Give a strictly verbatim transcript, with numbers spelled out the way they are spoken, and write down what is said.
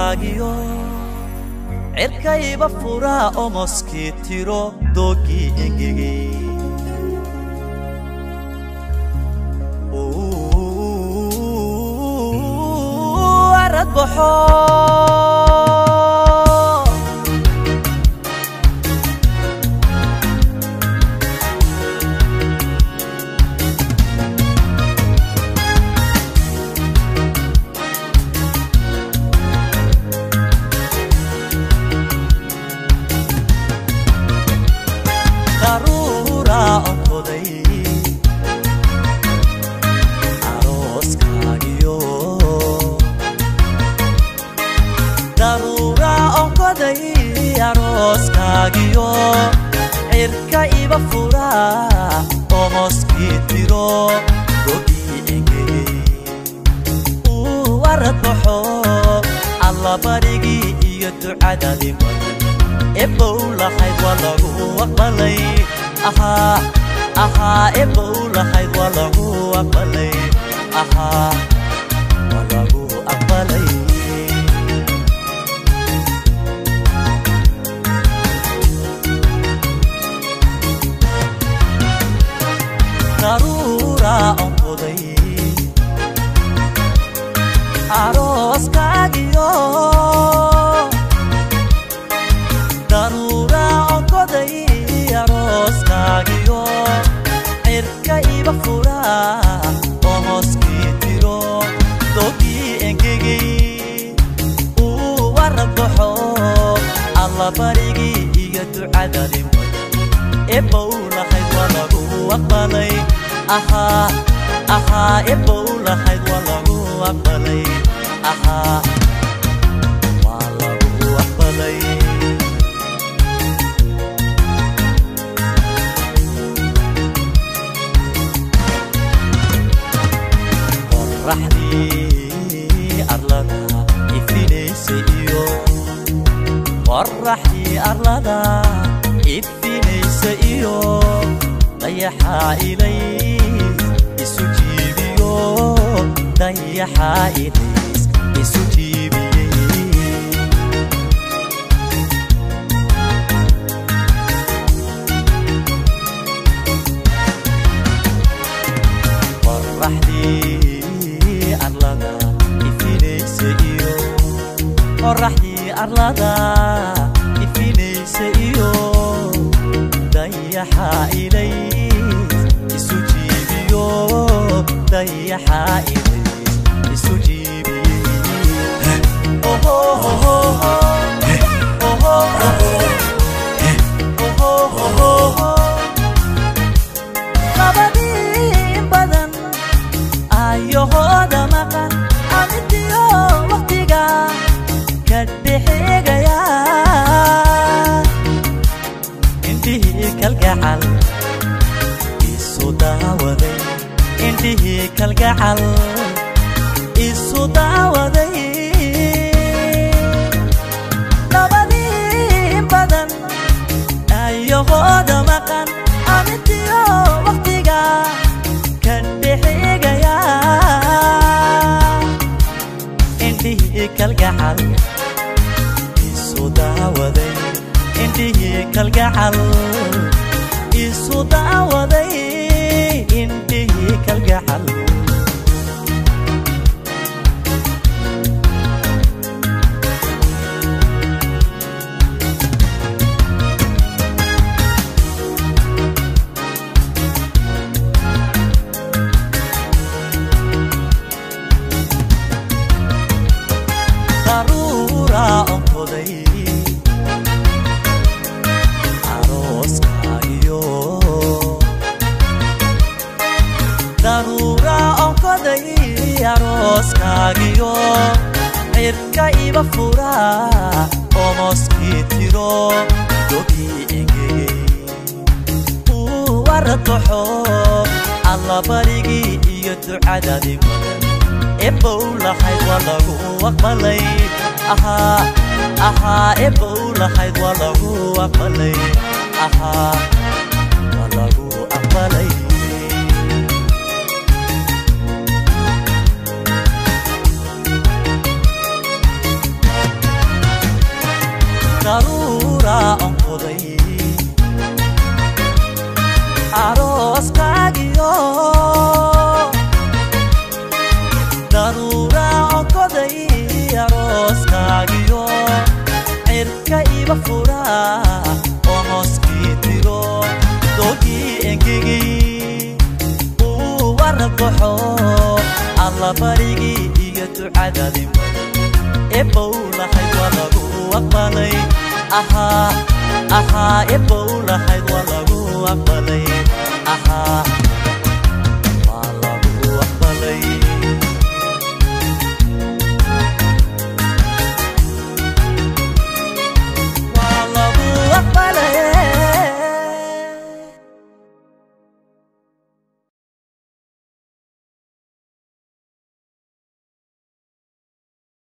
arooskaagiyo cirkayba furaa oo moskii tiro doogii engegay arad baxo arooskaagiyo cirkayba furaa oo moskii tiro doogii engegay uu arad baxo alla barigii iyo ducadadii badan ebow lahayd waa lagu aqbalay ahaa ahaa ebow lahayd waa lagu aqbalay ahaa waa lagu aqbalay daruura onkoday arooskaagiyo daruura onkoday arooskaagiyo cirkayba furaa oo moskii tiro doogii engegay uu arad baxo alla barigii iyo ducadadii ebow lahayd waa lagu aqbalay ahaa ahaa ebow lahayd waa lagu aqbalay ahaa waa lagu aqbalay qorraxdii arlada ifinaysay iyo qorraxdii arlada ifinaysay iyo dayaxaa ilays isu jiibiyo dayaxaa ilays isu jiibiyey qorraxdii arlada ifinaysay iyo qorraxdii arlada ifinaysay iyo dayaxaa ilays isu jiibiyo dayaxaa ilays isu jiibiyey oh oh oh oh oh oh labadii badan ayahooda maqan amitiyo waqtiga ka dhexeegaya indhihii kalgacal isu daawaday indhihii kalgacal isu daawaday labadii badan ayahooda maqan amitiyo waqtiga ka dhexeegaya indhihii kalgacal isu daawaday indhihii kalgacal isu daawaday indhihii kalgacal daruura onkoday arooskaagiyo daruura onkoday arooskaagiyo cirkayba furaa oo moskii tiro doogii engegay uu arad baxo alla barigii iyo ducadadii badan ebow lahayd waa lagu aqbalay ahaa ahaa ebow lahayd waa lagu aqbalay ahaa waa lagu aqbalay daruura onkoday arooskaagiyo daruura onkoday arooskaagiyo cirka iba fura oo hooskii tiro dogii engegi uu warbaxo alla barigii iyo ducadadii إبولا حيد ولا جو أقبلي أها أها إبولا حيد ولا جو أقبلي أها